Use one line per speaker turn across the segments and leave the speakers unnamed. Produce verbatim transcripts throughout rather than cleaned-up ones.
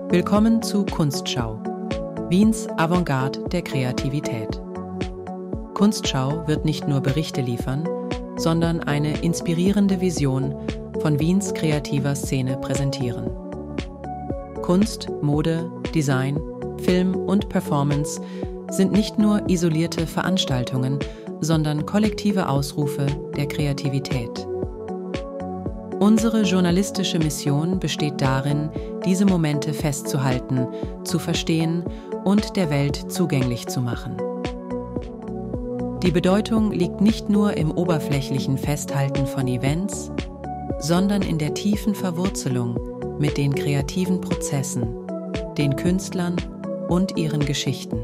Willkommen zu Kunstschau, Wiens Avantgarde der Kreativität. Kunstschau wird nicht nur Berichte liefern, sondern eine inspirierende Vision von Wiens kreativer Szene präsentieren. Kunst, Mode, Design, Film und Performance sind nicht nur isolierte Veranstaltungen, sondern kollektive Ausrufe der Kreativität. Unsere journalistische Mission besteht darin, diese Momente festzuhalten, zu verstehen und der Welt zugänglich zu machen. Die Bedeutung liegt nicht nur im oberflächlichen Festhalten von Events, sondern in der tiefen Verwurzelung mit den kreativen Prozessen, den Künstlern und ihren Geschichten.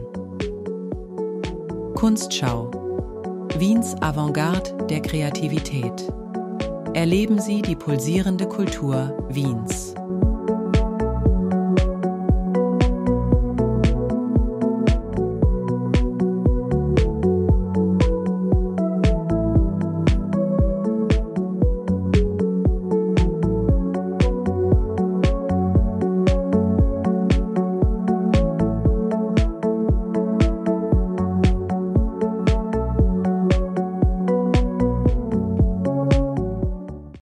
Kunstschau, Wiens Avantgarde der Kreativität. Erleben Sie die pulsierende Kultur Wiens.